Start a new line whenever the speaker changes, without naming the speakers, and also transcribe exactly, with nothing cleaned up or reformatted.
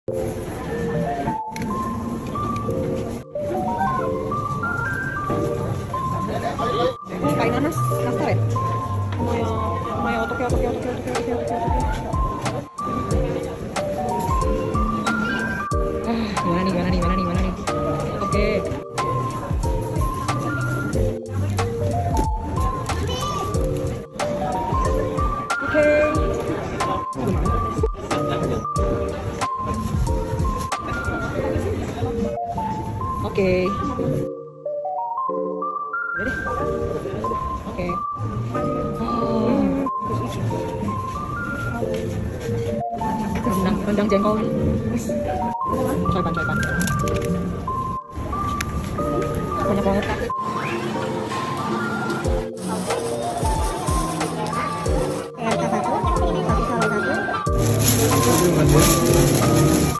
Oh, kain nanas, nastar ya? Lumayan, lumayan otot ya, otot ya, otot ya, otot ya, otot ya, otot ya. Ah, gimana nih, gimana nih, gimana nih, gimana nih? Oke. Oke. Oke. Udah deh. Oke. Oh. Rendang, rendang jengkol. Coipan, coipan. Banyak banget.
R K satu, satu salah satu.